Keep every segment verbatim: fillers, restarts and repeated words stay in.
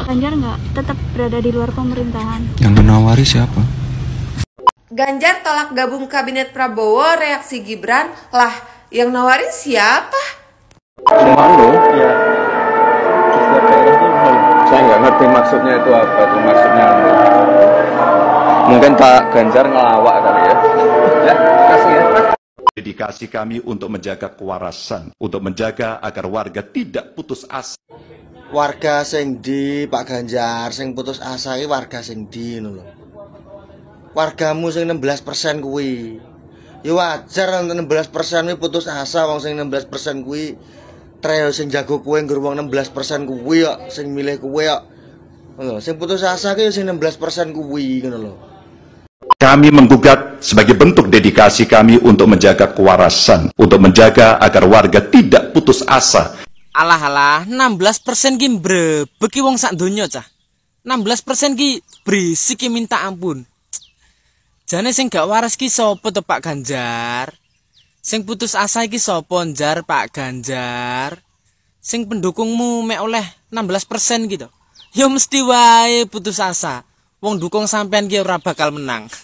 Ganjar nggak tetap berada di luar pemerintahan. Yang menawari siapa? Ganjar tolak gabung kabinet Prabowo, reaksi Gibran, lah yang nawarin siapa? Komando? Ya. Setiap daerah itu saya nggak ngerti maksudnya itu apa itu maksudnya. Mungkin Pak Ganjar ngelawak kali ya. Ya, kasih ya. Dedikasi kami untuk menjaga kewarasan, untuk menjaga agar warga tidak putus asa. Warga sing di Pak Ganjar sing putus asa iki warga sing di ngono lho. Wargamu sing enam belas persen kuwi. Ya wajar enam belas persen kuwi putus asa, wong sing enam belas persen kuwi treo sing jago kowe nggur wong enam belas persen kuwi kok sing milih kowe kok. Ngono, sing putus asa ki sing enam belas persen kuwi ngono lho. Kami menggugat sebagai bentuk dedikasi kami untuk menjaga kewarasan, untuk menjaga agar warga tidak putus asa. Alah alah, enam belas persen ki mbrebeki wong sak donya cah. enam belas persen ki berisik ki minta ampun. Jane sing gak waras ki sapa to Pak Ganjar? Sing putus asa iki sapa Jar Pak Ganjar? Sing pendukungmu mek oleh enam belas persen gitu. Ya mesti wae putus asa. Wong dukung sampean ki ora bakal menang.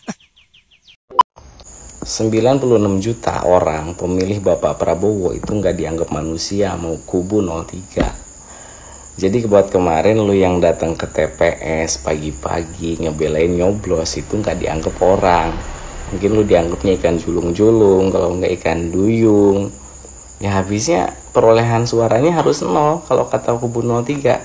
sembilan puluh enam juta orang pemilih Bapak Prabowo itu nggak dianggap manusia, mau kubu nol tiga. Jadi buat kemarin lu yang datang ke T P S pagi-pagi ngebelain nyoblos itu nggak dianggap orang. Mungkin lu dianggapnya ikan julung-julung, kalau nggak ikan duyung. Ya habisnya perolehan suaranya harus nol kalau kata kubu nol tiga.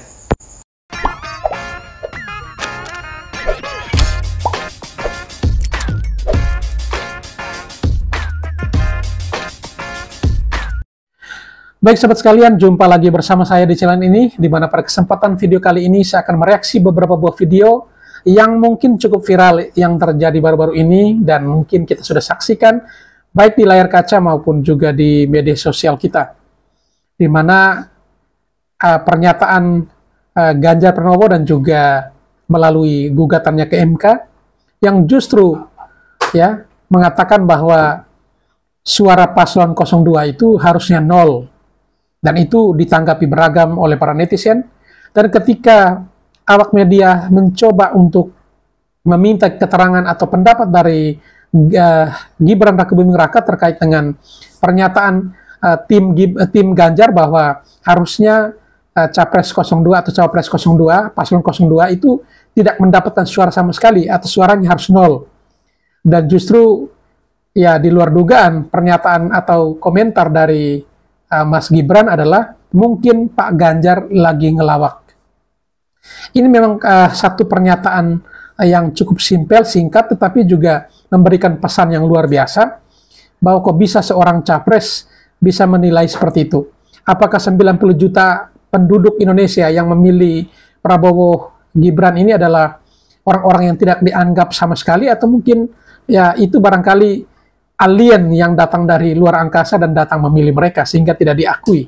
Baik sahabat sekalian, jumpa lagi bersama saya di channel ini, di mana pada kesempatan video kali ini saya akan mereaksi beberapa buah video yang mungkin cukup viral yang terjadi baru-baru ini dan mungkin kita sudah saksikan baik di layar kaca maupun juga di media sosial kita, di mana uh, pernyataan uh, Ganjar Pranowo dan juga melalui gugatannya ke M K yang justru ya mengatakan bahwa suara paslon nol dua itu harusnya nol. Dan itu ditanggapi beragam oleh para netizen. Dan ketika awak media mencoba untuk meminta keterangan atau pendapat dari uh, Gibran Rakebuming Raka terkait dengan pernyataan uh, tim Gib, uh, tim Ganjar bahwa harusnya uh, Capres nol dua atau Cawapres nol dua, paslon nol dua itu tidak mendapatkan suara sama sekali atau suaranya harus nol. Dan justru ya di luar dugaan pernyataan atau komentar dari Mas Gibran adalah mungkin Pak Ganjar lagi ngelawak. Ini memang uh, satu pernyataan uh, yang cukup simpel, singkat, tetapi juga memberikan pesan yang luar biasa bahwa kok bisa seorang capres bisa menilai seperti itu. Apakah sembilan puluh juta penduduk Indonesia yang memilih Prabowo Gibran ini adalah orang-orang yang tidak dianggap sama sekali, atau mungkin ya itu barangkali alien yang datang dari luar angkasa dan datang memilih mereka sehingga tidak diakui.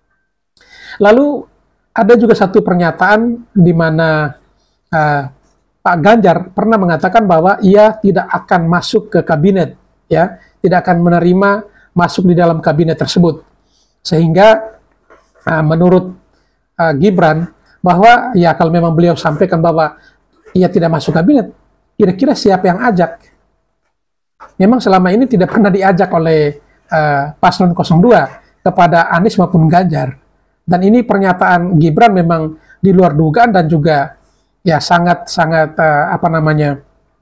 Lalu ada juga satu pernyataan di mana uh, Pak Ganjar pernah mengatakan bahwa ia tidak akan masuk ke kabinet, ya, tidak akan menerima masuk di dalam kabinet tersebut. Sehingga uh, menurut uh, Gibran bahwa ya kalau memang beliau sampaikan bahwa ia tidak masuk kabinet, kira-kira siapa yang ajak? Memang selama ini tidak pernah diajak oleh uh, paslon nol dua kepada Anies maupun Ganjar. Dan ini pernyataan Gibran memang di luar dugaan dan juga ya sangat-sangat uh, apa namanya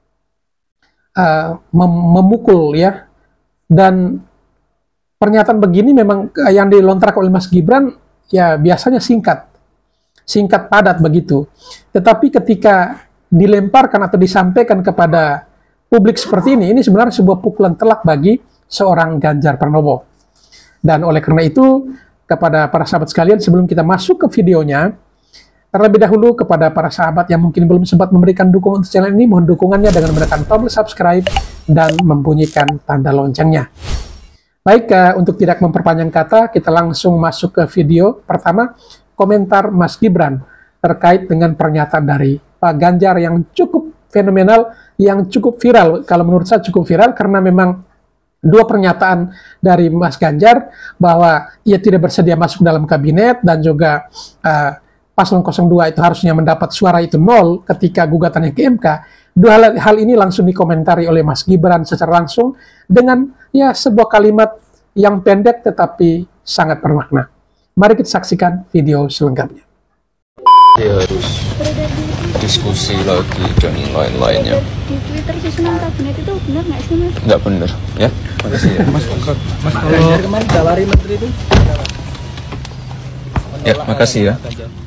uh, mem memukul ya. Dan pernyataan begini memang uh, yang dilontarkan oleh Mas Gibran ya biasanya singkat, singkat padat begitu. Tetapi ketika dilemparkan atau disampaikan kepada publik seperti ini, ini sebenarnya sebuah pukulan telak bagi seorang Ganjar Pranowo. Dan oleh karena itu, kepada para sahabat sekalian, sebelum kita masuk ke videonya, terlebih dahulu kepada para sahabat yang mungkin belum sempat memberikan dukungan untuk channel ini, mohon dukungannya dengan menekan tombol subscribe dan membunyikan tanda loncengnya. Baik, uh, untuk tidak memperpanjang kata, kita langsung masuk ke video. Pertama, komentar Mas Gibran terkait dengan pernyataan dari Pak Ganjar yang cukup fenomenal, yang cukup viral. Kalau menurut saya cukup viral karena memang dua pernyataan dari Mas Ganjar bahwa ia tidak bersedia masuk dalam kabinet dan juga uh, paslon nol dua itu harusnya mendapat suara itu nol ketika gugatannya ke M K. Dua hal, hal ini langsung dikomentari oleh Mas Gibran secara langsung dengan ya sebuah kalimat yang pendek tetapi sangat bermakna. Mari kita saksikan video selengkapnya. Dia harus diskusi lagi dan lain-lainnya. Di Twitter susunan kabinet itu benar nggak sih Mas? Nggak bener, ya. Makasih ya. Mas, Mas kalau kemarin tawari menteri itu. Ya, makasih ya.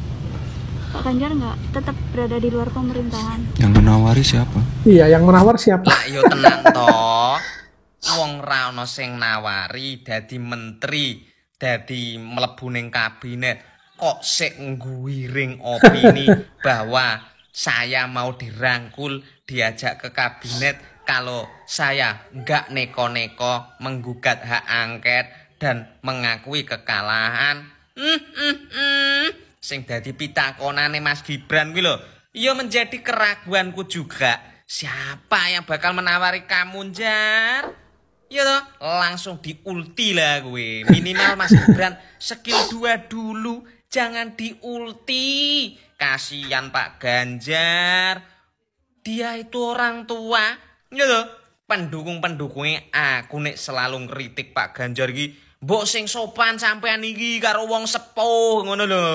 Pak Ganjar nggak tetap berada di luar pemerintahan? Yang menawari siapa? Iya, yang menawar siapa? Lah yo tenang toh. Wong ra ono sing nawari dadi menteri, dadi mlebu ning kabinet. Kok sik ngguwiring opini bahwa saya mau dirangkul diajak ke kabinet kalau saya nggak neko-neko menggugat hak angket dan mengakui kekalahan. Hmm, hmm, hmm. Sing dadi pitakonane Mas Gibran kuwi lho, ya menjadi keraguanku juga. Siapa yang bakal menawari kamu, Jar? Ya toh, langsung diulti lah gue. Minimal Mas Gibran skill dua dulu, jangan diulti. Kasihan Pak Ganjar. Dia itu orang tua. Ya toh, pendukung-pendukungnya aku nek selalu ngritik Pak Ganjar iki. Mbok sing sopan sampean iki karo wong sepuh ngono lho.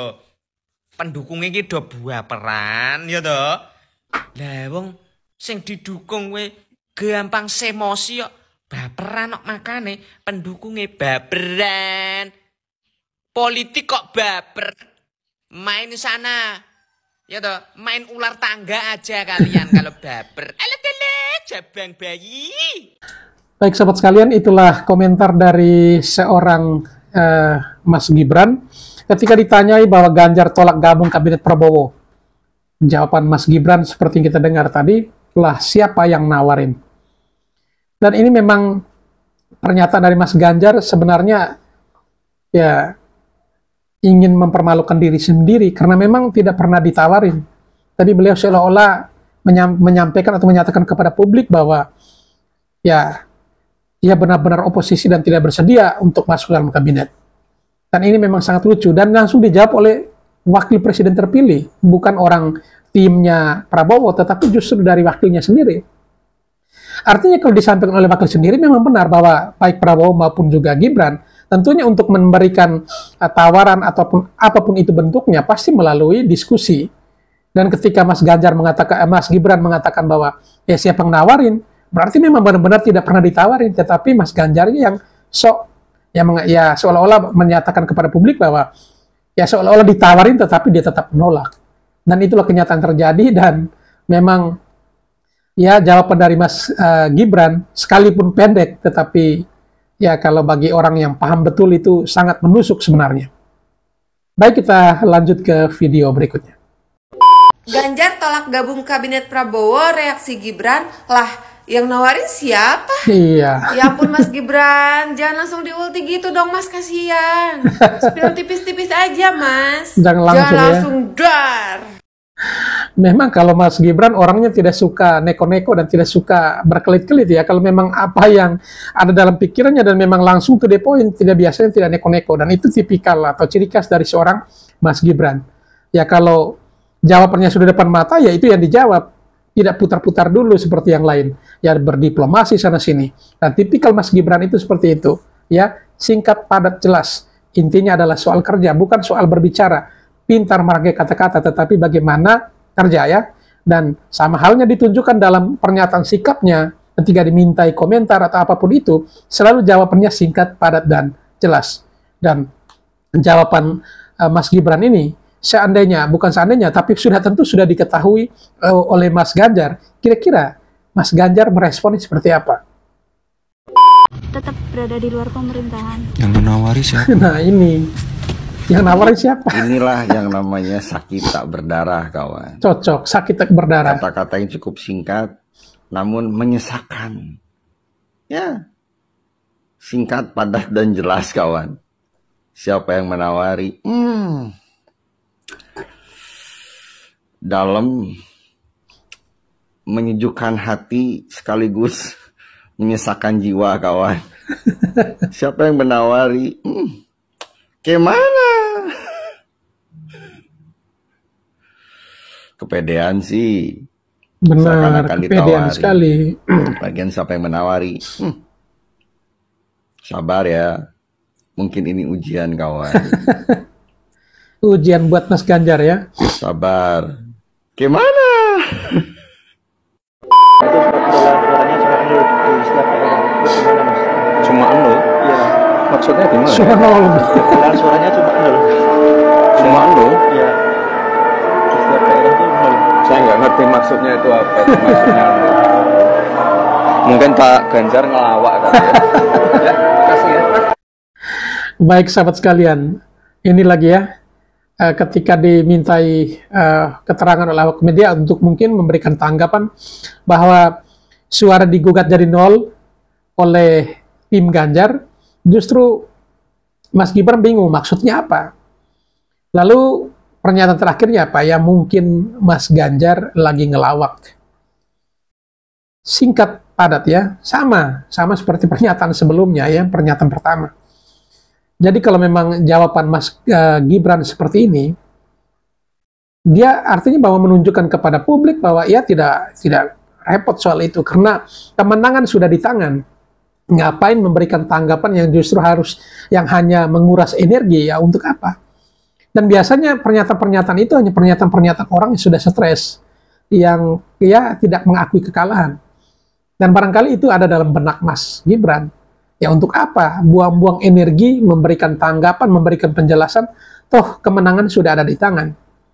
Pendukungnya iki do baperan ya toh. Lah wong sing didukung kowe gampang semosi kok. Baperan kok makane pendukungnya baperan. Politik kok baper. Main sana. Ya toh, main ular tangga aja kalian kalau baper. Alat-alat jabang bayi. Baik sahabat sekalian, itulah komentar dari seorang uh, Mas Gibran ketika ditanyai bahwa Ganjar tolak gabung kabinet Prabowo. Jawaban Mas Gibran seperti yang kita dengar tadi, lah siapa yang nawarin. Dan ini memang pernyataan dari Mas Ganjar sebenarnya ya ingin mempermalukan diri sendiri karena memang tidak pernah ditawarin. Tadi beliau seolah-olah menyam, menyampaikan atau menyatakan kepada publik bahwa ya ia benar-benar oposisi dan tidak bersedia untuk masuk dalam kabinet. Dan ini memang sangat lucu dan langsung dijawab oleh wakil presiden terpilih, bukan orang timnya Prabowo, tetapi justru dari wakilnya sendiri. Artinya kalau disampaikan oleh wakil sendiri memang benar bahwa baik Prabowo maupun juga Gibran tentunya untuk memberikan uh, tawaran ataupun apapun itu bentuknya pasti melalui diskusi. Dan ketika Mas Ganjar mengatakan, eh, Mas Gibran mengatakan bahwa ya siapa yang nawarin, berarti memang benar-benar tidak pernah ditawarin, tetapi Mas Ganjar yang sok yang ya seolah-olah menyatakan kepada publik bahwa ya seolah-olah ditawarin tetapi dia tetap menolak. Dan itulah kenyataan terjadi dan memang ya jawaban dari Mas uh, Gibran sekalipun pendek tetapi ya kalau bagi orang yang paham betul itu sangat menusuk sebenarnya. Baik, kita lanjut ke video berikutnya. Ganjar tolak gabung kabinet Prabowo, reaksi Gibran, lah yang nawarin siapa? Iya. Ya ampun Mas Gibran, jangan langsung diulti gitu dong Mas, kasihan. Spill tipis-tipis aja Mas. Jangan langsung, jangan ya. langsung dar. Memang kalau Mas Gibran orangnya tidak suka neko-neko dan tidak suka berkelit-kelit ya. Kalau memang apa yang ada dalam pikirannya dan memang langsung to the point, tidak biasanya tidak neko-neko. Dan itu tipikal atau ciri khas dari seorang Mas Gibran. Ya kalau jawabannya sudah depan mata, ya itu yang dijawab. Tidak putar-putar dulu seperti yang lain. Ya berdiplomasi sana-sini. Dan tipikal Mas Gibran itu seperti itu. Ya singkat, padat, jelas. Intinya adalah soal kerja, bukan soal berbicara. Pintar merangkai kata-kata, tetapi bagaimana kerja ya. Dan sama halnya ditunjukkan dalam pernyataan sikapnya ketika dimintai komentar atau apapun itu, selalu jawabannya singkat, padat, dan jelas. Dan jawaban uh, Mas Gibran ini, seandainya, bukan seandainya, tapi sudah tentu sudah diketahui uh, oleh Mas Ganjar. Kira-kira Mas Ganjar merespon seperti apa? Tetap berada di luar pemerintahan. Yang menawari siapa? Nah ini. Yang nawarin siapa? Inilah yang namanya sakit tak berdarah, kawan. Cocok, sakit tak berdarah. Kata-kata yang cukup singkat, namun menyesakan. Ya, singkat, padat, dan jelas, kawan. Siapa yang menawari? Hmm. Dalam, menyejukkan hati, sekaligus menyesakan jiwa, kawan. Siapa yang menawari? Hmm. Gimana? kepedean sih. Benar, Seakan-akan kepedean ditawari. sekali. Lagian siapa yang menawari? Hmm. Sabar ya. Mungkin ini ujian kawan. Ujian buat Mas Ganjar ya. Sabar. Gimana? Cuma nol? Iya. Maksudnya gimana? Cuma nol. Perolehan suaranya cuma nol. Cuma nol? Iya. Di setiap daerah itu nol. Saya nggak ngerti maksudnya itu apa. Itu maksudnya nol. Mungkin Pak Ganjar ngelawak kan ya. Ya, kasih ya. Baik sahabat sekalian, ini lagi ya, eh, ketika dimintai eh, keterangan oleh awak media untuk mungkin memberikan tanggapan bahwa suara digugat jadi nol oleh tim Ganjar, justru Mas Gibran bingung maksudnya apa. Lalu pernyataan terakhirnya apa? Ya mungkin Mas Ganjar lagi ngelawak. Singkat padat ya, sama, sama seperti pernyataan sebelumnya ya, pernyataan pertama. Jadi kalau memang jawaban Mas uh, Gibran seperti ini, dia artinya bahwa menunjukkan kepada publik bahwa ia tidak tidak repot soal itu karena kemenangan sudah di tangan. Ngapain memberikan tanggapan yang justru harus yang hanya menguras energi ya untuk apa? Dan biasanya pernyataan-pernyataan itu hanya pernyataan-pernyataan orang yang sudah stres, yang ya tidak mengakui kekalahan. Dan barangkali itu ada dalam benak Mas Gibran. Ya untuk apa? Buang-buang energi, memberikan tanggapan, memberikan penjelasan, toh kemenangan sudah ada di tangan.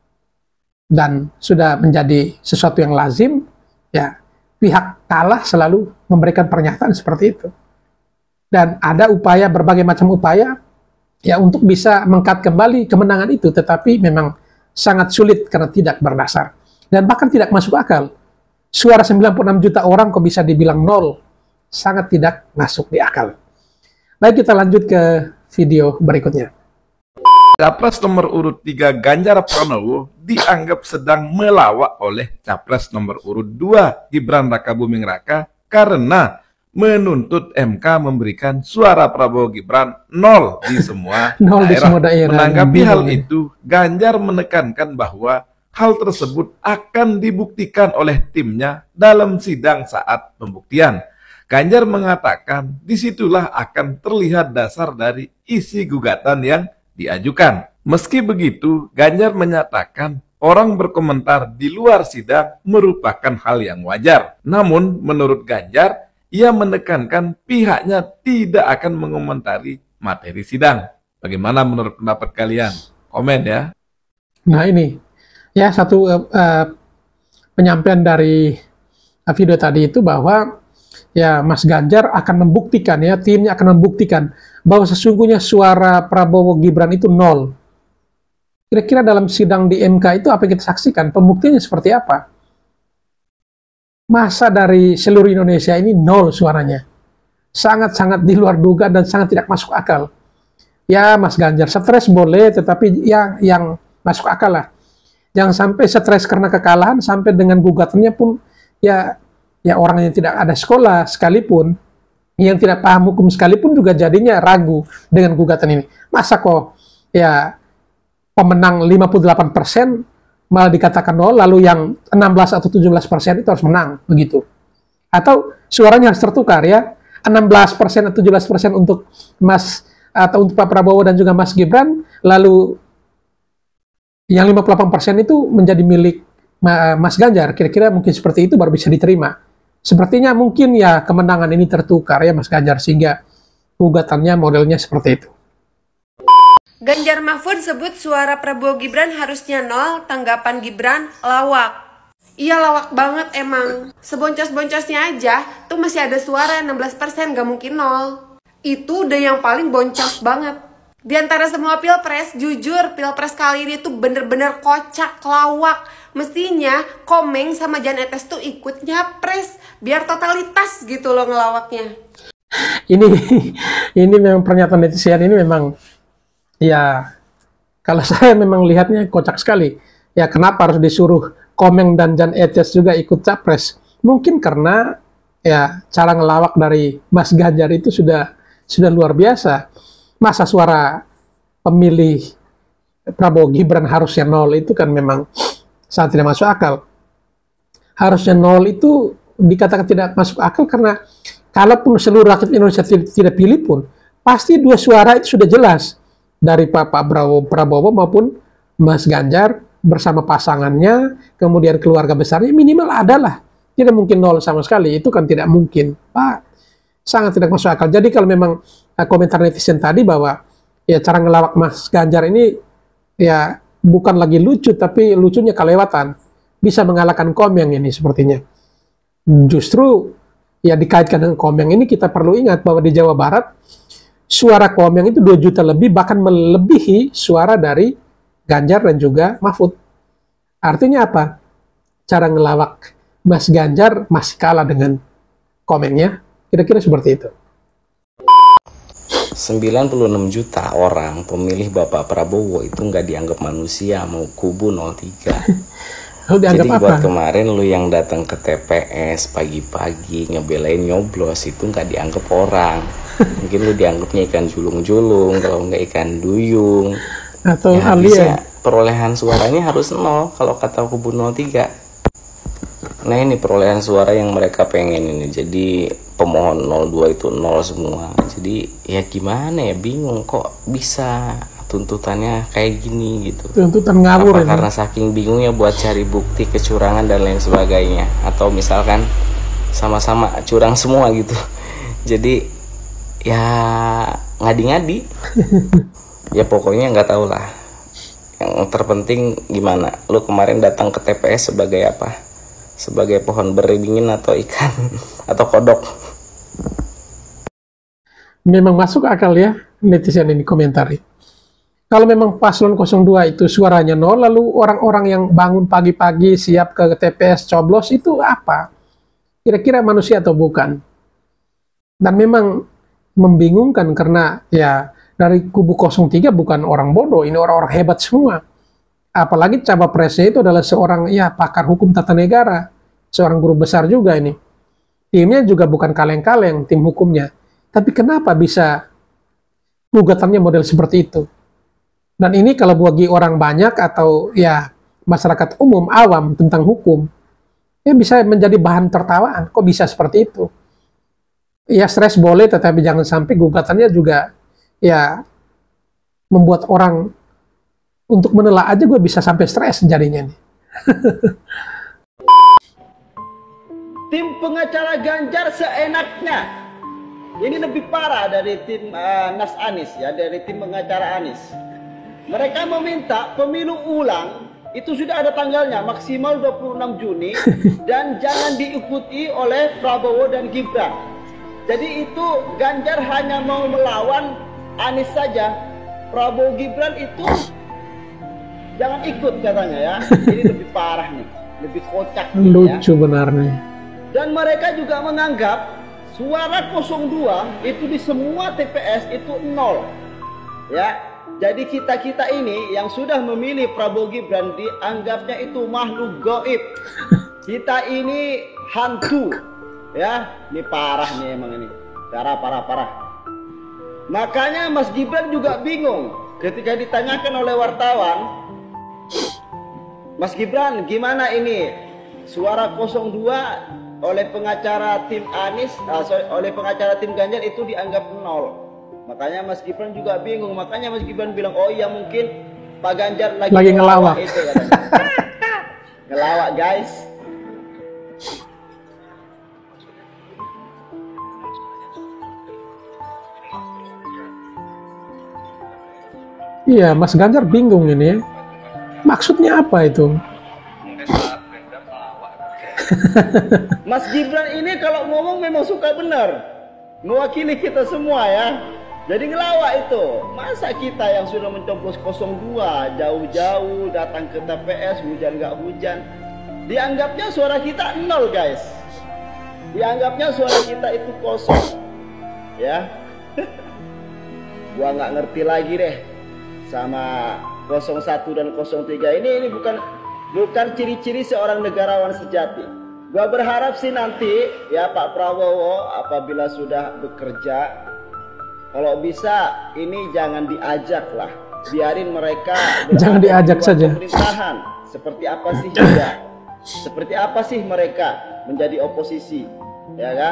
Dan sudah menjadi sesuatu yang lazim, ya pihak kalah selalu memberikan pernyataan seperti itu. Dan ada upaya, berbagai macam upaya, ya untuk bisa mengkat kembali kemenangan itu, tetapi memang sangat sulit karena tidak berdasar. Dan bahkan tidak masuk akal. Suara sembilan puluh enam juta orang kok bisa dibilang nol? Sangat tidak masuk di akal. Baik, kita lanjut ke video berikutnya. Capres nomor urut tiga Ganjar Pranowo dianggap sedang melawak oleh Capres nomor urut dua Gibran Rakabuming Raka karena menuntut M K memberikan suara Prabowo Gibran nol di semua Nol di daerah. semua daerah. Menanggapi hal Bingung. itu, Ganjar menekankan bahwa hal tersebut akan dibuktikan oleh timnya dalam sidang saat pembuktian. Ganjar mengatakan disitulah akan terlihat dasar dari isi gugatan yang diajukan. Meski begitu, Ganjar menyatakan orang berkomentar di luar sidang merupakan hal yang wajar. Namun, menurut Ganjar, ia menekankan pihaknya tidak akan mengomentari materi sidang. Bagaimana menurut pendapat kalian? Komen ya. Nah ini, ya satu uh, uh, penyampaian dari uh, video tadi itu bahwa ya Mas Ganjar akan membuktikan, ya timnya akan membuktikan bahwa sesungguhnya suara Prabowo Gibran itu nol. Kira-kira dalam sidang di M K itu apa yang kita saksikan? Pembuktiannya seperti apa? Masa dari seluruh Indonesia ini nol suaranya? Sangat-sangat di luar dugaan dan sangat tidak masuk akal. Ya Mas Ganjar, stres boleh, tetapi yang, yang masuk akal lah. Jangan sampai stres karena kekalahan, sampai dengan gugatannya pun ya ya orang yang tidak ada sekolah sekalipun, yang tidak paham hukum sekalipun juga jadinya ragu dengan gugatan ini. Masa kok ya pemenang lima puluh delapan persen malah dikatakan nol, lalu yang enam belas atau tujuh belas persen itu harus menang, begitu. Atau suaranya harus tertukar ya, enam belas persen atau tujuh belas persen untuk Mas atau untuk Pak Prabowo dan juga Mas Gibran, lalu yang lima puluh delapan persen itu menjadi milik Mas Ganjar. Kira-kira mungkin seperti itu baru bisa diterima. Sepertinya mungkin ya kemenangan ini tertukar ya Mas Ganjar, sehingga gugatannya modelnya seperti itu. Ganjar Mahfud sebut suara Prabowo Gibran harusnya nol, tanggapan Gibran lawak. Iya lawak banget emang. Seboncos-boncosnya aja tuh masih ada suara enam belas persen, gak mungkin nol. Itu udah yang paling boncos banget. Di antara semua pilpres, jujur pilpres kali ini tuh bener-bener kocak, lawak. Mestinya Komeng sama Jan Etes tuh ikut nyapres, biar totalitas gitu loh ngelawaknya. Ini ini memang pernyataan netizen ini memang ya, kalau saya memang lihatnya kocak sekali. Ya kenapa harus disuruh Komeng dan Jan Etes juga ikut capres? Mungkin karena ya cara ngelawak dari Mas Ganjar itu sudah sudah luar biasa. Masa suara pemilih Prabowo Gibran harusnya nol, itu kan memang sangat tidak masuk akal. Harusnya nol itu dikatakan tidak masuk akal karena kalaupun seluruh rakyat Indonesia tidak, tidak pilih pun, pasti dua suara itu sudah jelas dari Pak, Pak Prabowo, Prabowo maupun Mas Ganjar bersama pasangannya, kemudian keluarga besarnya minimal adalah. Tidak mungkin nol sama sekali, itu kan tidak mungkin, Pak. Sangat tidak masuk akal. Jadi kalau memang uh, komentar netizen tadi bahwa ya cara ngelawak Mas Ganjar ini ya bukan lagi lucu, tapi lucunya kelewatan. Bisa mengalahkan Komeng ini sepertinya. Justru ya dikaitkan dengan Komeng ini kita perlu ingat bahwa di Jawa Barat suara Komeng itu dua juta lebih, bahkan melebihi suara dari Ganjar dan juga Mahfud. Artinya apa? Cara ngelawak Mas Ganjar masih kalah dengan Komengnya. Kira-kira seperti itu. sembilan puluh enam juta orang pemilih Bapak Prabowo itu nggak dianggap manusia, mau kubu nol tiga. Jadi buat apa? Kemarin lu yang datang ke T P S pagi-pagi ngebelain nyoblos itu nggak dianggap orang. Mungkin lu dianggapnya ikan julung-julung, kalau nggak ikan duyung. Atau ya, alien. bisa perolehan suaranya harus nol kalau kata kubu nol tiga. Nah ini perolehan suara yang mereka pengen ini. Jadi pemohon nol dua itu nol semua. Jadi ya gimana ya, bingung kok bisa tuntutannya kayak gini gitu. Tuntutan ngawur. Apa karena saking bingungnya buat cari bukti kecurangan dan lain sebagainya, atau misalkan sama-sama curang semua gitu. Jadi ya ngadi-ngadi. Ya pokoknya nggak tahu lah. Yang terpenting gimana? Lu kemarin datang ke T P S sebagai apa? Sebagai pohon beringin atau ikan atau kodok? Memang masuk akal ya netizen ini komentari. Kalau memang paslon nol dua itu suaranya nol, lalu orang-orang yang bangun pagi-pagi siap ke T P S coblos itu apa? Kira-kira manusia atau bukan? Dan memang membingungkan karena ya dari kubu nol tiga bukan orang bodoh, ini orang-orang hebat semua. Apalagi cawapresnya itu adalah seorang ya pakar hukum tata negara, seorang guru besar juga ini. Timnya juga bukan kaleng-kaleng, tim hukumnya. Tapi kenapa bisa gugatannya model seperti itu? Dan ini kalau bagi orang banyak atau ya masyarakat umum awam tentang hukum, ya bisa menjadi bahan tertawaan. Kok bisa seperti itu? Ya stres boleh, tetapi jangan sampai gugatannya juga ya membuat orang untuk menelaah aja gue bisa sampai stres jadinya nih. Tim pengacara Ganjar seenaknya. Ini lebih parah dari tim uh, Nas Anies ya, dari tim pengacara Anies. Mereka meminta pemilu ulang itu sudah ada tanggalnya, maksimal dua puluh enam Juni dan jangan diikuti oleh Prabowo dan Gibran. Jadi itu Ganjar hanya mau melawan Anies saja. Prabowo Gibran itu jangan ikut katanya ya. Ini lebih parah nih, lebih kocak nih, lucu ya. Benarnya. Dan mereka juga menganggap suara nol dua itu di semua T P S itu nol. Ya. Jadi kita-kita ini yang sudah memilih Prabowo Gibran dianggapnya itu makhluk gaib. Kita ini hantu. Ya, ini parah nih emang ini. Parah, parah, parah. Makanya Mas Gibran juga bingung ketika ditanyakan oleh wartawan, Mas Gibran gimana ini? Suara nol dua oleh pengacara tim Anies, uh, sorry, oleh pengacara tim Ganjar itu dianggap nol. Makanya Mas Gibran juga bingung. Makanya Mas Gibran bilang, oh iya mungkin Pak Ganjar lagi, lagi ngelawak itu, ngelawak guys. Iya, Mas Ganjar bingung ini ya. Maksudnya apa itu? Mas Gibran ini kalau ngomong memang suka benar, mewakili kita semua ya. Jadi ngelawak itu. Masa kita yang sudah mencoblos nol dua jauh-jauh datang ke T P S hujan gak hujan, dianggapnya suara kita nol guys. Dianggapnya suara kita itu kosong. Ya. Gua nggak ngerti lagi deh sama nol satu dan nol tiga ini ini bukan bukan ciri-ciri seorang negarawan sejati. Gua berharap sih nanti ya Pak Prabowo apabila sudah bekerja, kalau bisa ini jangan diajak lah, biarin mereka jangan diajak saja pemerintahan Seperti apa sih dia? Seperti apa sih mereka menjadi oposisi, ya kan?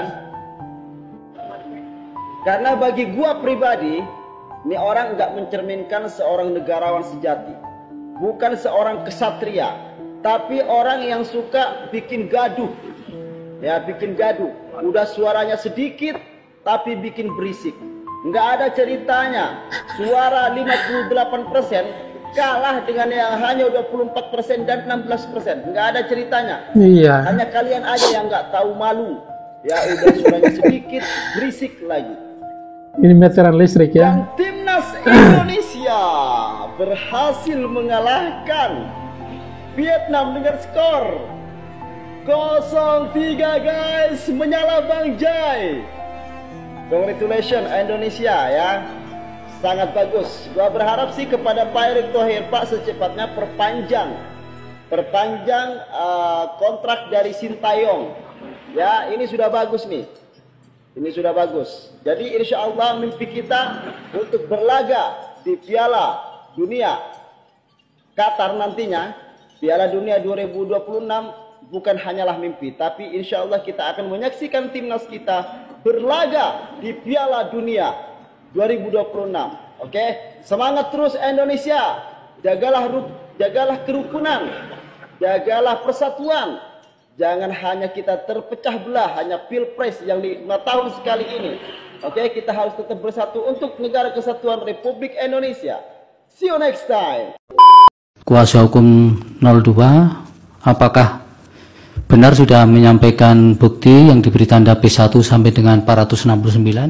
Karena bagi gua pribadi, ini orang nggak mencerminkan seorang negarawan sejati, bukan seorang kesatria, tapi orang yang suka bikin gaduh, ya bikin gaduh. Udah suaranya sedikit, tapi bikin berisik. Nggak ada ceritanya. Suara lima puluh delapan persen kalah dengan yang hanya dua puluh empat persen dan enam belas persen. Nggak ada ceritanya. Iya. Hanya kalian aja yang nggak tahu malu. Ya udah suaranya sedikit, berisik lagi. Ini meteran listrik ya. Dan timnas Indonesia berhasil mengalahkan Vietnam dengan skor nol tiga guys. Menyala Bang Jai. Congratulations Indonesia ya. Sangat bagus. Gua berharap sih kepada Pak Erick Thohir, Pak, secepatnya perpanjang perpanjang uh, kontrak dari Sintayong. Ya, ini sudah bagus nih. Ini sudah bagus. Jadi insya Allah mimpi kita untuk berlaga di Piala Dunia Qatar nantinya, Piala Dunia dua ribu dua puluh enam, bukan hanyalah mimpi, tapi insya Allah kita akan menyaksikan timnas kita berlaga di Piala Dunia dua ribu dua puluh enam. Oke, semangat terus Indonesia. Jagalah jagalah kerukunan, jagalah persatuan. Jangan hanya kita terpecah belah, hanya pilpres yang lima tahun sekali ini. Oke, kita harus tetap bersatu untuk negara kesatuan Republik Indonesia. See you next time. Kuasa hukum nol dua, apakah benar sudah menyampaikan bukti yang diberi tanda P satu sampai dengan empat ratus enam puluh sembilan?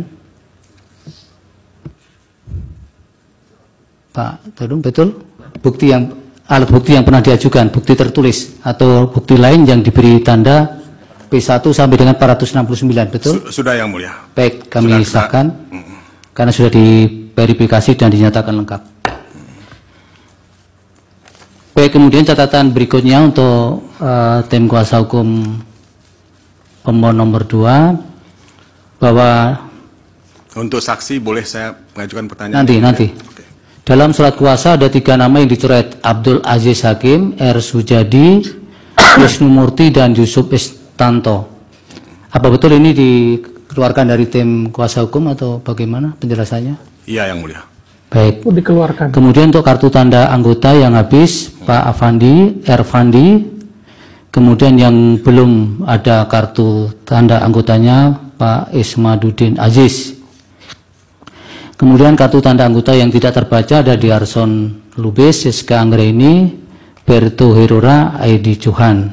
Pak Todung, betul? Bukti yang alat bukti yang pernah diajukan, bukti tertulis atau bukti lain yang diberi tanda P satu sampai dengan empat ratus enam puluh sembilan, betul? Sudah yang mulia. Baik, kami sahkan mm. karena sudah diverifikasi dan dinyatakan lengkap. Baik, kemudian catatan berikutnya untuk uh, tim kuasa hukum pemohon nomor dua, bahwa untuk saksi boleh saya mengajukan pertanyaan? Nanti, nanti. Okay. Dalam surat kuasa ada tiga nama yang dicoret: Abdul Aziz Hakim, R. Sujadi, Wisnu Murti, dan Yusuf Istanto. Apa betul ini dikeluarkan dari tim kuasa hukum atau bagaimana penjelasannya? Iya, yang mulia. Baik. Oh, dikeluarkan. Kemudian untuk kartu tanda anggota yang habis, Pak Afandi, R. Fandi. Kemudian yang belum ada kartu tanda anggotanya, Pak Ismaduddin Aziz. Kemudian kartu tanda anggota yang tidak terbaca ada di Arson Lubis, Siska Anggreni, Berto Herora, Aidi Johan.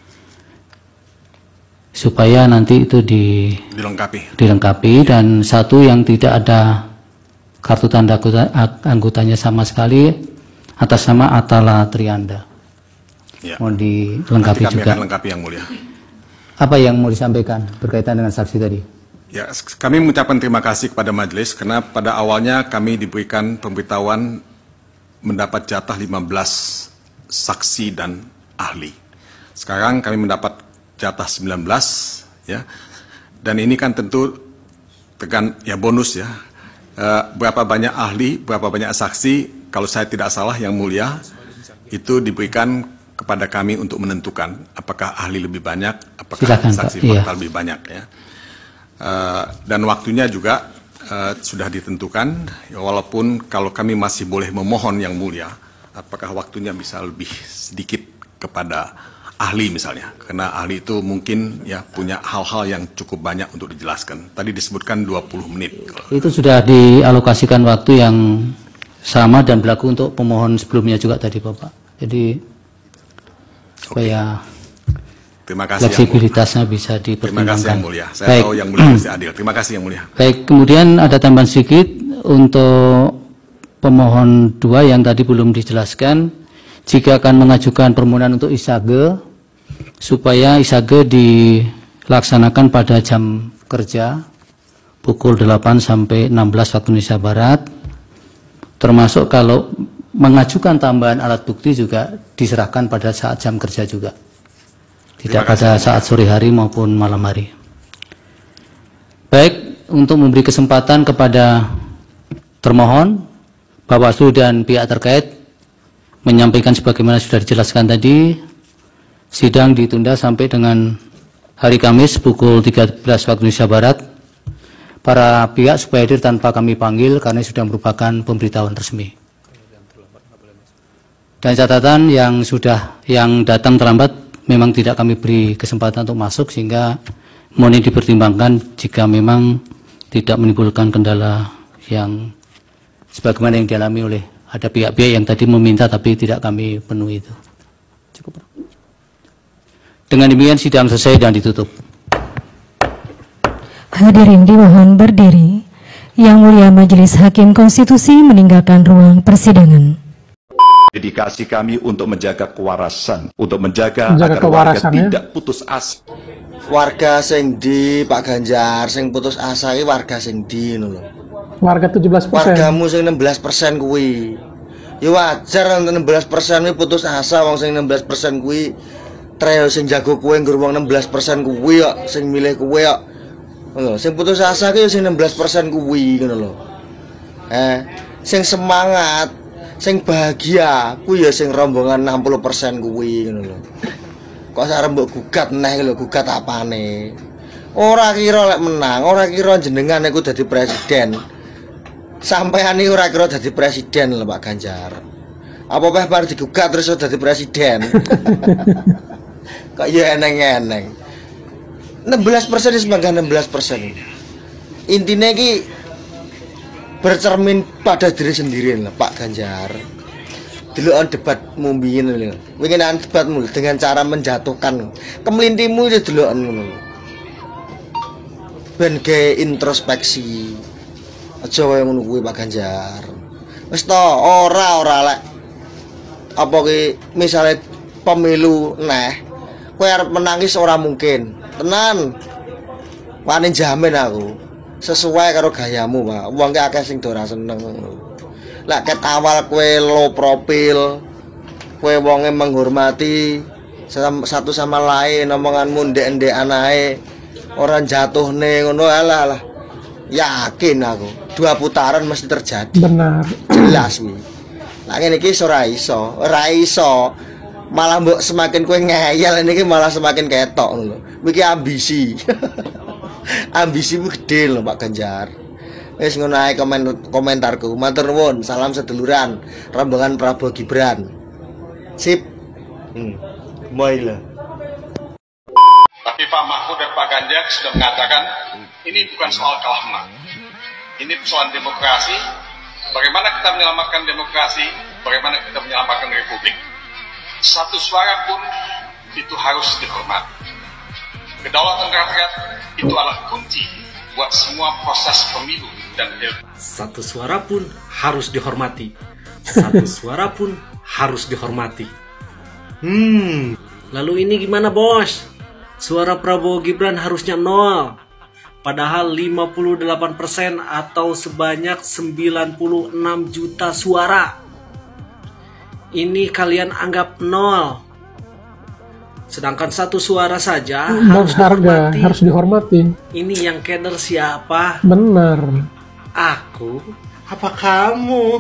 Supaya nanti itu di, dilengkapi. dilengkapi. Dan satu yang tidak ada kartu tanda anggota, anggotanya sama sekali, atas nama Atala Trianda. Ya. Mohon dilengkapi Nanti kami juga. Akan lengkapi yang mulia. Apa yang mau disampaikan berkaitan dengan saksi tadi? Ya, kami mengucapkan terima kasih kepada majelis karena pada awalnya kami diberikan pemberitahuan mendapat jatah lima belas saksi dan ahli. Sekarang kami mendapat jatah sembilan belas, ya. Dan ini kan tentu tekan ya bonus ya. E, berapa banyak ahli, berapa banyak saksi, kalau saya tidak salah yang mulia, itu diberikan kepada kami untuk menentukan apakah ahli lebih banyak, apakah Silakan, saksi Pak. fakta Iya. lebih banyak ya. Uh, dan waktunya juga uh, sudah ditentukan, ya, walaupun kalau kami masih boleh memohon yang mulia, apakah waktunya bisa lebih sedikit kepada ahli misalnya, karena ahli itu mungkin ya punya hal-hal yang cukup banyak untuk dijelaskan. Tadi disebutkan dua puluh menit. Itu sudah dialokasikan waktu yang sama dan berlaku untuk pemohon sebelumnya juga tadi Bapak. Jadi supaya Terima kasih fleksibilitasnya yang bisa Terima dipertimbangkan. kasih yang mulia. Saya Baik. tahu yang mulia pasti adil. Terima kasih yang mulia. Baik, kemudian ada tambahan sedikit untuk pemohon dua yang tadi belum dijelaskan. Jika akan mengajukan permohonan untuk isage, supaya isage dilaksanakan pada jam kerja pukul delapan sampai enam belas waktu Indonesia Barat, termasuk kalau mengajukan tambahan alat bukti juga diserahkan pada saat jam kerja juga, tidak pada saat sore hari maupun malam hari. Baik, untuk memberi kesempatan kepada termohon, Bawaslu dan pihak terkait menyampaikan sebagaimana sudah dijelaskan tadi, sidang ditunda sampai dengan hari Kamis pukul tiga belas waktu Indonesia Barat. Para pihak supaya hadir tanpa kami panggil karena sudah merupakan pemberitahuan resmi. Dan catatan yang sudah yang datang terlambat memang tidak kami beri kesempatan untuk masuk, sehingga mohon dipertimbangkan jika memang tidak menimbulkan kendala yang sebagaimana yang dialami oleh ada pihak-pihak yang tadi meminta tapi tidak kami penuhi itu. Cukup. Dengan demikian sidang selesai dan ditutup. Hadirin dimohon berdiri. Yang Mulia Majelis Hakim Konstitusi meninggalkan ruang persidangan. Dedikasi kami untuk menjaga kewarasan, untuk menjaga, Menjaga agar warga kewarasan, ya. tidak putus asa. Warga sing di Pak Ganjar sing putus asa iki warga sing di ngono lho. Warga tujuh belas persen. Wargamu sing enam belas persen kuwi. Ya wajar enam belas persen kuwi putus asa, wong sing enam belas persen kuwi treo sing jago kuwi nggur wong enam belas persen kuwi kok sing milih kuwi kok. Ngono, sing putus asa kuwi sing enam belas persen kuwi ngono lho. Eh, sing semangat, sing bahagia kuwi ya sing rombongan enam puluh persen kuwi ngono lho. Kok sarep mbok gugat neh lho, gugat apane? Ora kira lek menang, ora kira jenengan iku dadi presiden. Sampeyan iki ora kira dadi presiden lho Pak Ganjar. Apa peh bar digugat terus dadi presiden. Kok ya eneng-eneng. enam belas persen sebagai enam belas persen. Intinya ki bercermin pada diri sendiri lah Pak Ganjar. Delokan debat mumbiin lho. Winginan debatmu dengan cara menjatuhkan kemelintimu itu delokan ngono. Ben ge introspeksi. Aja wae ngono kuwi Pak Ganjar. Wis to, ora ora lek apa ki misale pemilu neh kowe arep menangis ora mungkin. Tenan. Wani jamin aku. Sesuai karo gayamu, Pak. Wong ki akeh sing ora seneng. Lah ket awal kowe low profil, kowe wonge menghormati satu sama lain, omonganmu ndek-ndekan ae, ora jatuhne ngono alah lah. Yakin aku, dua putaran mesti terjadi. Benar. Jelas kuwi. Lah ngene iki ora iso, ora iso. Malah mbok semakin kowe ngeyel niki malah semakin ketok lho. Iki ambisi. Ambisimu gede lho Pak Ganjar. Wis ngono ae komen komentarku. Matur nuwun, salam seduluran rombongan Prabowo Gibran. Sip. Hmm. Moy lho. Tapi Pak Mahfud dan Pak Ganjar sudah mengatakan ini bukan soal kalah menang. Ini persoalan demokrasi. Bagaimana kita menyelamatkan demokrasi? Bagaimana kita menyelamatkan republik? Satu suara pun itu harus dihormati. Kedaulatan rakyat itu adalah kunci buat semua proses pemilu dan pilkada. Satu suara pun harus dihormati. Satu suara pun harus dihormati. Hmm, lalu ini gimana bos? Suara Prabowo Gibran harusnya nol. Padahal lima puluh delapan persen atau sebanyak sembilan puluh enam juta suara. Ini kalian anggap nol. Sedangkan satu suara saja harus harga dihormati. harus dihormati. Ini yang keder siapa? Benar. Aku? Apa kamu?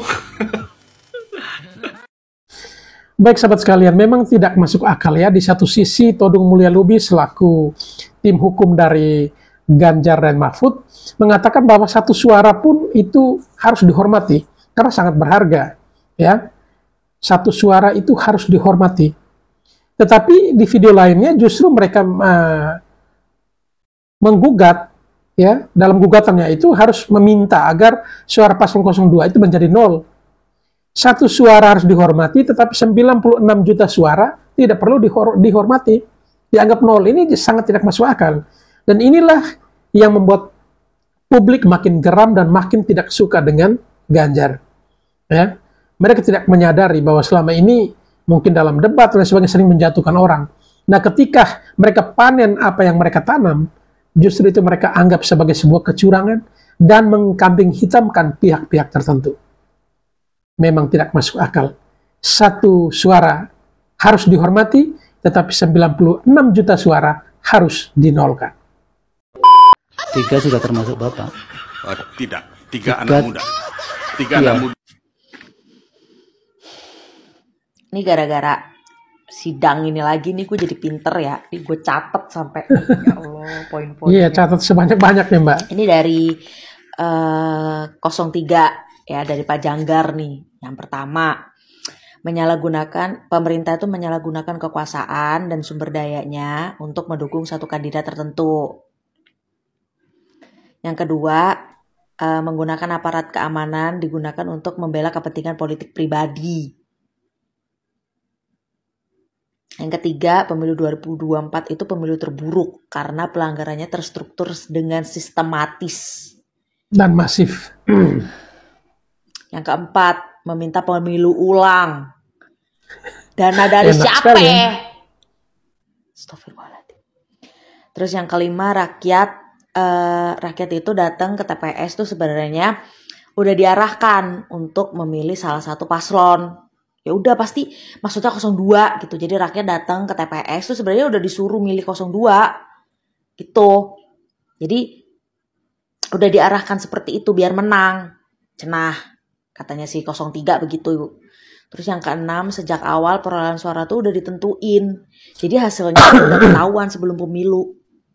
Baik sahabat sekalian, memang tidak masuk akal ya. Di satu sisi Todung Mulya Lubis selaku tim hukum dari Ganjar dan Mahfud mengatakan bahwa satu suara pun itu harus dihormati karena sangat berharga ya. Satu suara itu harus dihormati. Tetapi di video lainnya justru mereka uh, menggugat ya, dalam gugatannya itu harus meminta agar suara paslon nol dua itu menjadi nol. Satu suara harus dihormati, tetapi sembilan puluh enam juta suara tidak perlu dihor dihormati, dianggap nol. Ini sangat tidak masuk akal. Dan inilah yang membuat publik makin geram dan makin tidak suka dengan Ganjar. Ya. Mereka tidak menyadari bahwa selama ini mungkin dalam debat dan sebagainya sering menjatuhkan orang. Nah, ketika mereka panen apa yang mereka tanam, justru itu mereka anggap sebagai sebuah kecurangan dan mengkambing hitamkan pihak-pihak tertentu. Memang tidak masuk akal. Satu suara harus dihormati, tetapi sembilan puluh enam juta suara harus dinolkan. Tiga sudah termasuk Bapak? Uh, tidak, tiga, tiga anak muda. Tiga iya. anak muda. Ini gara-gara sidang ini lagi nih gue jadi pinter ya. Ini gue catet sampai ya Allah poin-poinnya. Iya, catat sebanyak-banyak ya Mbak. Ini dari uh, nol tiga ya, dari Pak Janggar nih. Yang pertama, menyalahgunakan pemerintah itu menyalahgunakan kekuasaan dan sumber dayanya untuk mendukung satu kandidat tertentu. Yang kedua, uh, menggunakan aparat keamanan digunakan untuk membela kepentingan politik pribadi. Yang ketiga, pemilu dua ribu dua puluh empat itu pemilu terburuk karena pelanggarannya terstruktur dengan sistematis dan masif. Yang keempat, meminta pemilu ulang. Dana dari Enak siapa? sekali, ya? Astagfirullahaladzim. Terus yang kelima, rakyat eh, rakyat itu datang ke T P S tuh sebenarnya udah diarahkan untuk memilih salah satu paslon. Ya udah pasti maksudnya nol dua gitu. Jadi rakyat datang ke T P S tuh sebenarnya udah disuruh milih nol dua gitu. Jadi udah diarahkan seperti itu biar menang. Cenah katanya si nol tiga begitu Ibu. Terus yang keenam, sejak awal perolehan suara tuh udah ditentuin. Jadi hasilnya udah ketahuan sebelum pemilu.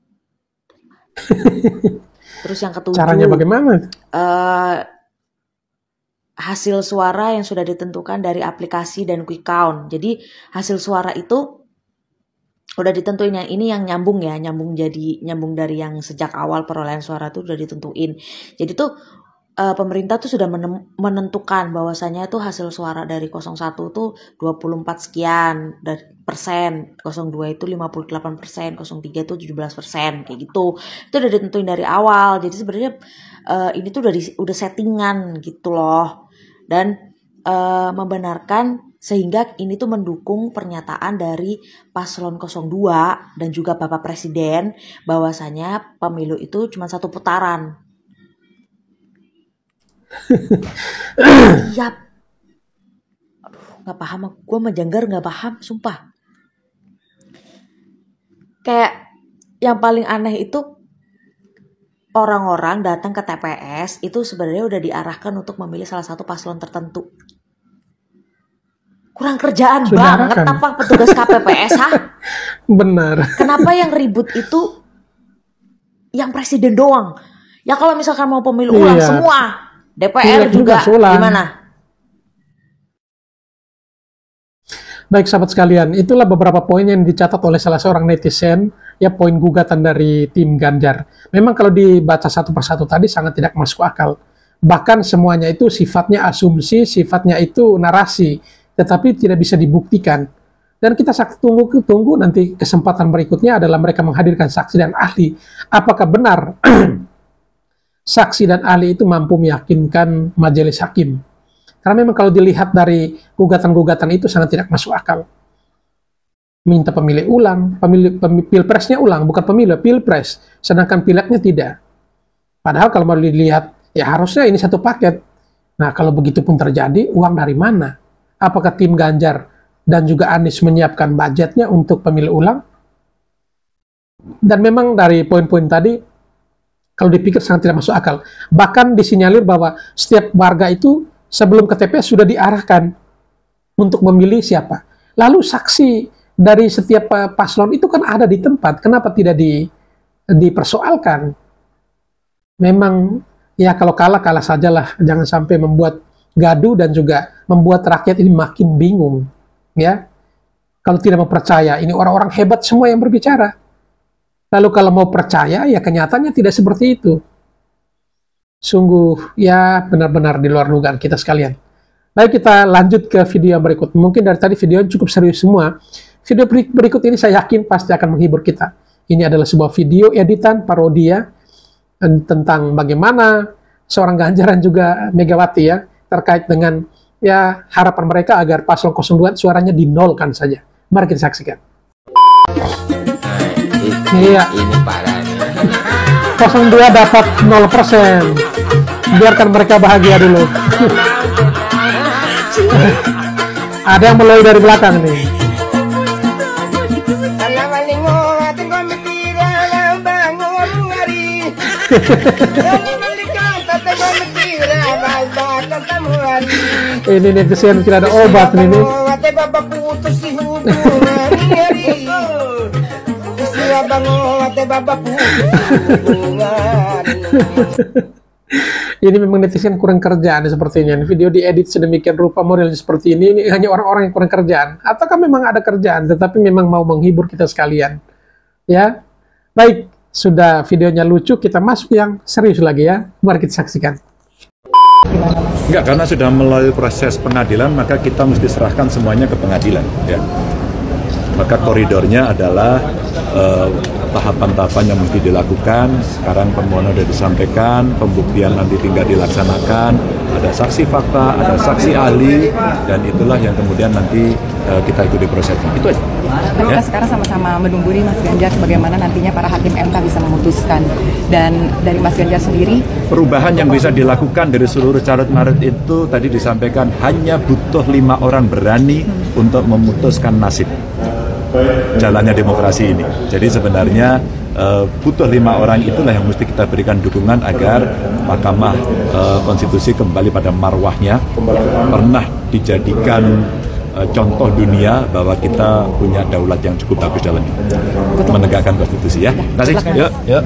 Terus yang ketujuh, caranya bagaimana? Uh, hasil suara yang sudah ditentukan dari aplikasi dan quick count. Jadi hasil suara itu udah ditentuin, yang ini yang nyambung ya, nyambung jadi nyambung dari yang sejak awal perolehan suara itu udah ditentuin. Jadi tuh uh, pemerintah tuh sudah menentukan bahwasanya tuh hasil suara dari nol satu tuh dua puluh empat sekian dari persen, nol dua itu lima puluh delapan persen, nol tiga itu tujuh belas persen kayak gitu. Itu udah ditentuin dari awal. Jadi sebenarnya uh, ini tuh udah di, udah settingan gitu loh. Dan uh, membenarkan sehingga ini tuh mendukung pernyataan dari paslon nol dua dan juga Bapak Presiden bahwasanya pemilu itu cuma satu putaran. Siap. Aduh, nggak paham. Gue sama Janggar nggak paham, sumpah. Kayak yang paling aneh itu orang-orang datang ke T P S itu sebenarnya udah diarahkan untuk memilih salah satu paslon tertentu. Kurang kerjaan Sudah banget arahkan. apa petugas K P P S, ha? Benar. Kenapa yang ribut itu yang presiden doang? Ya kalau misalkan mau pemilu ulang Iya. semua, D P R Pilek juga juga ulang. gimana? Baik sahabat sekalian, itulah beberapa poin yang dicatat oleh salah seorang netizen, ya poin gugatan dari tim Ganjar. Memang kalau dibaca satu persatu tadi sangat tidak masuk akal. Bahkan semuanya itu sifatnya asumsi, sifatnya itu narasi, tetapi tidak bisa dibuktikan. Dan kita tunggu tunggu nanti kesempatan berikutnya adalah mereka menghadirkan saksi dan ahli. Apakah benar saksi dan ahli itu mampu meyakinkan majelis hakim? Karena memang kalau dilihat dari gugatan-gugatan itu sangat tidak masuk akal. Minta pemilih ulang, pemilih, pemilih pilpresnya ulang, bukan pemilu, pilpres. Sedangkan pileknya tidak. Padahal kalau mau dilihat, ya harusnya ini satu paket. Nah, kalau begitu pun terjadi, uang dari mana? Apakah tim Ganjar dan juga Anies menyiapkan budgetnya untuk pemilih ulang? Dan memang dari poin-poin tadi, kalau dipikir sangat tidak masuk akal. Bahkan disinyalir bahwa setiap warga itu sebelum ke T P S sudah diarahkan untuk memilih siapa. Lalu saksi dari setiap paslon itu kan ada di tempat. Kenapa tidak di, dipersoalkan? Memang ya kalau kalah, kalah sajalah. Jangan sampai membuat gaduh dan juga membuat rakyat ini makin bingung. Ya, kalau tidak mau percaya, ini orang-orang hebat semua yang berbicara. Lalu kalau mau percaya, ya kenyataannya tidak seperti itu. Sungguh ya benar-benar di luar dugaan kita sekalian. Baik, kita lanjut ke video berikut. Mungkin dari tadi video cukup serius semua. Video berikut ini saya yakin pasti akan menghibur kita. Ini adalah sebuah video editan parodia tentang bagaimana seorang Ganjar dan juga Megawati ya terkait dengan ya harapan mereka agar paslon nol dua suaranya dinolkan saja. Mari kita saksikan. Iya. Ini parahnya. nol dua dapat nol persen. Biarkan mereka bahagia dulu. Ada yang mulai dari belakang nih. Ini netizen tidak ada obat nih nih. Ini memang netizen kurang kerjaan sepertinya. Video diedit sedemikian rupa modelnya seperti ini, ini hanya orang-orang yang kurang kerjaan. Ataukah memang ada kerjaan, tetapi memang mau menghibur kita sekalian. Ya, baik, sudah videonya lucu, kita masuk yang serius lagi ya. Mari kita saksikan. Enggak, karena sudah melalui proses pengadilan, maka kita mesti serahkan semuanya ke pengadilan. Ya. Maka koridornya adalah eh, tahapan-tahapan yang mesti dilakukan. Sekarang permohonan sudah disampaikan, pembuktian nanti tinggal dilaksanakan, ada saksi fakta, ada saksi ahli, dan itulah yang kemudian nanti uh, kita ikuti prosesnya. Itu aja. Nah, kita ya? Sekarang sama-sama menunggu nih Mas Ganjar bagaimana nantinya para hakim M K bisa memutuskan. Dan dari Mas Ganjar sendiri, perubahan yang bisa dilakukan dari seluruh carut-marut itu tadi disampaikan hanya butuh lima orang berani hmm. untuk memutuskan nasib jalannya demokrasi ini. Jadi sebenarnya uh, butuh lima orang itulah yang mesti kita berikan dukungan agar Mahkamah uh, Konstitusi kembali pada marwahnya, pernah dijadikan uh, contoh dunia bahwa kita punya daulat yang cukup bagus dalam ini, menegakkan konstitusi ya. Terima kasih. Yuk, yuk.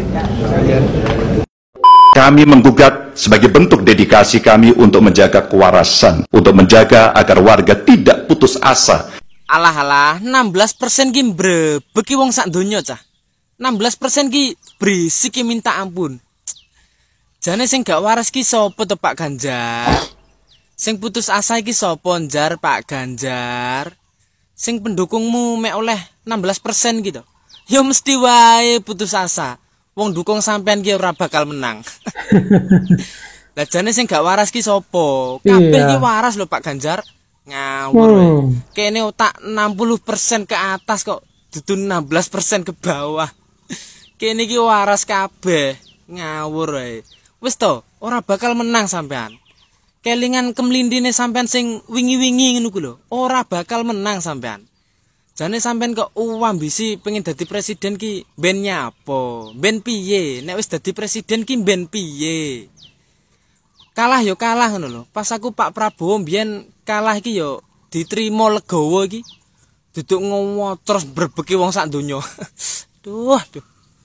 Kami menggugat sebagai bentuk dedikasi kami untuk menjaga kewarasan, untuk menjaga agar warga tidak putus asa. Alah alah, enam belas persen ki mbrebek ki wong sak donya cah. enam belas persen ki berisik ki minta ampun. Jane sing gak waras ki sapa to Pak Ganjar? Sing putus asa iki sapa njar Pak Ganjar? Sing pendukungmu mek oleh enam belas persen gitu. Ya mesti wae putus asa. Wong dukung sampean ki ora bakal menang. Lah jane sing gak waras ki sapa? Kabeh ki waras lho Pak Ganjar. Ngawur hmm. Kene otak enam puluh persen ke atas kok dudu enam belas persen ke bawah. Kene iki waras kabeh. Ngawur wae. Wis to, ora bakal menang sampean. Kelingan kemlindine sampean sing wingi-wingi ngono ku lho. Ora bakal menang sampean. Jane sampean kok uh, ambisi pengen dadi presiden ki ben nyapa? Ben piye? Nek wis dadi presiden ki ben piye? Kalah yo kalah ngono lho. Pas aku Pak Prabowo mbiyen kalah iki yo diterima legowo iki. Duduk ngowocros berbeki wong sak donya. Duh, duh.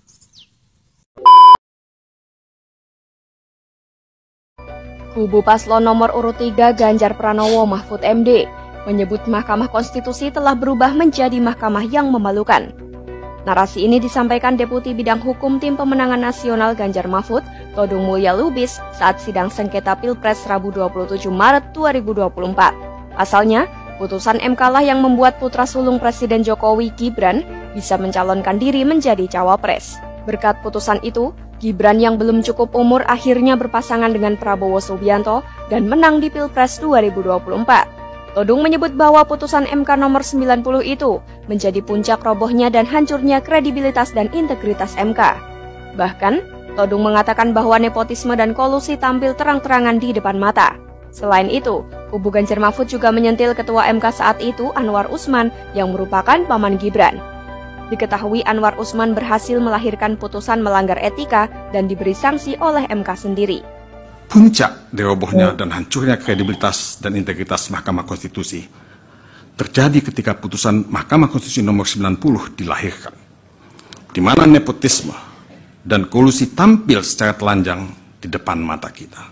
Kubu paslon nomor urut tiga Ganjar Pranowo Mahfud M D menyebut Mahkamah Konstitusi telah berubah menjadi mahkamah yang memalukan. Narasi ini disampaikan Deputi Bidang Hukum Tim Pemenangan Nasional Ganjar Mahfud, Todung Mulya Lubis, saat sidang sengketa Pilpres Rabu dua puluh tujuh Maret dua ribu dua puluh empat. Pasalnya, putusan M K lah yang membuat putra sulung Presiden Jokowi, Gibran, bisa mencalonkan diri menjadi cawapres. Berkat putusan itu, Gibran yang belum cukup umur akhirnya berpasangan dengan Prabowo Subianto dan menang di Pilpres dua ribu dua puluh empat. Todung menyebut bahwa putusan M K nomor sembilan puluh itu menjadi puncak robohnya dan hancurnya kredibilitas dan integritas M K. Bahkan, Todung mengatakan bahwa nepotisme dan kolusi tampil terang-terangan di depan mata. Selain itu, kubu Ganjar Mahfud juga menyentil Ketua M K saat itu Anwar Usman yang merupakan paman Gibran. Diketahui Anwar Usman berhasil melahirkan putusan melanggar etika dan diberi sanksi oleh M K sendiri. Puncak dari robohnya dan hancurnya kredibilitas dan integritas Mahkamah Konstitusi terjadi ketika putusan Mahkamah Konstitusi nomor sembilan puluh dilahirkan, di mana nepotisme dan kolusi tampil secara telanjang di depan mata kita.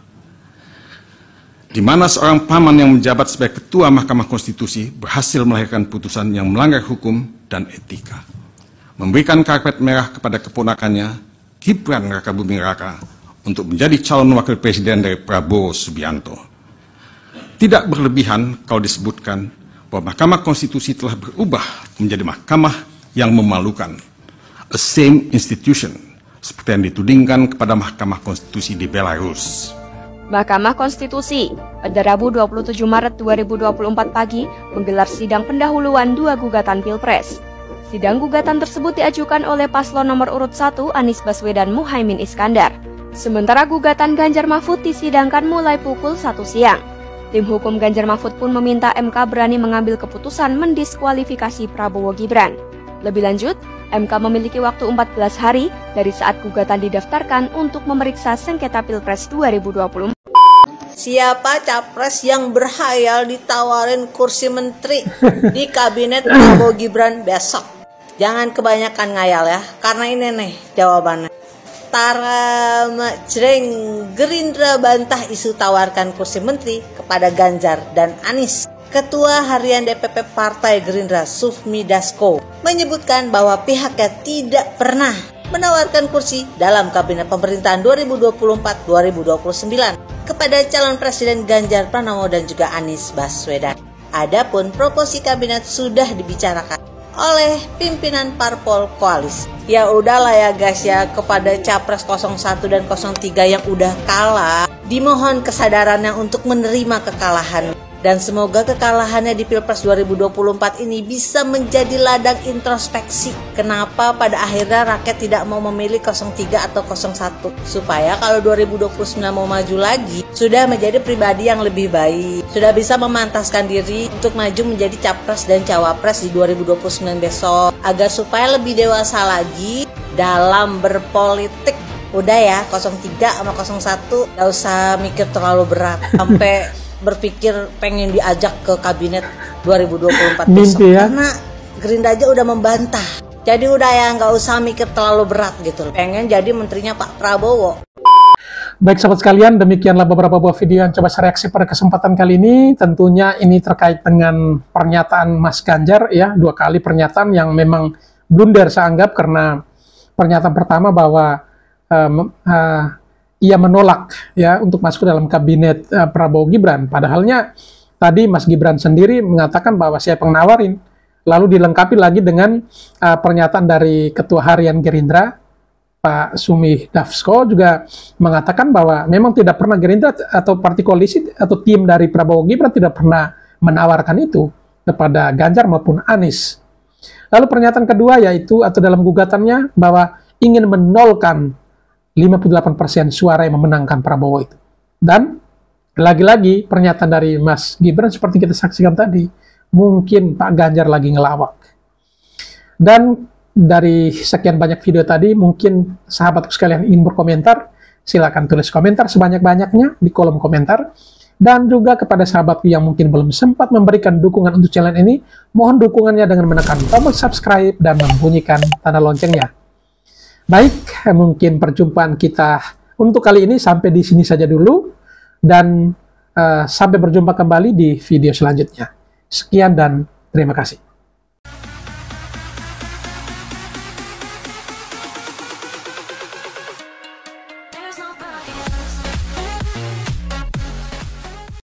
Di mana seorang paman yang menjabat sebagai Ketua Mahkamah Konstitusi berhasil melahirkan putusan yang melanggar hukum dan etika, memberikan karpet merah kepada keponakannya, Gibran Rakabuming Raka, untuk menjadi calon wakil presiden dari Prabowo Subianto. Tidak berlebihan kalau disebutkan bahwa Mahkamah Konstitusi telah berubah menjadi mahkamah yang memalukan, a same institution, seperti yang ditudingkan kepada Mahkamah Konstitusi di Belarus. Mahkamah Konstitusi pada Rabu dua puluh tujuh Maret dua ribu dua puluh empat pagi menggelar sidang pendahuluan dua gugatan Pilpres. Sidang gugatan tersebut diajukan oleh paslon nomor urut satu Anies Baswedan Muhaimin Iskandar. Sementara gugatan Ganjar Mahfud disidangkan mulai pukul satu siang. Tim hukum Ganjar Mahfud pun meminta M K berani mengambil keputusan mendiskualifikasi Prabowo Gibran. Lebih lanjut, M K memiliki waktu empat belas hari dari saat gugatan didaftarkan untuk memeriksa sengketa Pilpres dua ribu dua puluh empat. siapa capres yang berhayal ditawarin kursi menteri di kabinet Prabowo Gibran besok? Jangan kebanyakan ngayal ya, karena ini nih jawabannya. Tara Jreng, Gerindra bantah isu tawarkan kursi menteri kepada Ganjar dan Anies. Ketua Harian D P P Partai Gerindra Sufmi Dasko menyebutkan bahwa pihaknya tidak pernah menawarkan kursi dalam kabinet pemerintahan dua ribu dua puluh empat dua ribu dua puluh sembilan kepada calon presiden Ganjar Pranowo dan juga Anies Baswedan. Adapun proposisi kabinet sudah dibicarakan oleh pimpinan parpol koalisi. Ya udahlah ya guys ya, kepada capres nol satu dan nol tiga yang udah kalah, dimohon kesadarannya untuk menerima kekalahan. Dan semoga kekalahannya di Pilpres dua ribu dua puluh empat ini bisa menjadi ladang introspeksi. Kenapa pada akhirnya rakyat tidak mau memilih nol tiga atau nol satu. Supaya kalau dua ribu dua puluh sembilan mau maju lagi, sudah menjadi pribadi yang lebih baik. Sudah bisa memantaskan diri untuk maju menjadi capres dan cawapres di dua ribu dua puluh sembilan besok. Agar supaya lebih dewasa lagi dalam berpolitik. Udah ya, nol tiga sama nol satu gak usah mikir terlalu berat. Sampai berpikir pengen diajak ke kabinet dua ribu dua puluh empat besok. Ya? Karena Gerindra aja udah membantah. Jadi udah ya nggak usah mikir terlalu berat gitu. Pengen jadi menterinya Pak Prabowo. Baik sahabat sekalian, demikianlah beberapa buah video yang coba saya reaksi pada kesempatan kali ini. Tentunya ini terkait dengan pernyataan Mas Ganjar ya, dua kali pernyataan yang memang blunder saya anggap, karena pernyataan pertama bahwa um, uh, ia menolak ya untuk masuk dalam kabinet uh, Prabowo Gibran. Padahalnya tadi Mas Gibran sendiri mengatakan bahwa siapa yang nawarin. Lalu dilengkapi lagi dengan uh, pernyataan dari Ketua Harian Gerindra Pak Sufmi Dasko juga mengatakan bahwa memang tidak pernah Gerindra atau partai koalisi atau tim dari Prabowo Gibran tidak pernah menawarkan itu kepada Ganjar maupun Anies. Lalu pernyataan kedua yaitu atau dalam gugatannya bahwa ingin menolkan lima puluh delapan persen suara yang memenangkan Prabowo itu. Dan lagi-lagi pernyataan dari Mas Gibran seperti kita saksikan tadi, mungkin Pak Ganjar lagi ngelawak. Dan dari sekian banyak video tadi, mungkin sahabatku sekalian ingin berkomentar, silakan tulis komentar sebanyak-banyaknya di kolom komentar. Dan juga kepada sahabatku yang mungkin belum sempat memberikan dukungan untuk channel ini, mohon dukungannya dengan menekan tombol subscribe dan membunyikan tanda loncengnya. Baik, mungkin perjumpaan kita untuk kali ini sampai di sini saja dulu, dan uh, sampai berjumpa kembali di video selanjutnya. Sekian dan terima kasih.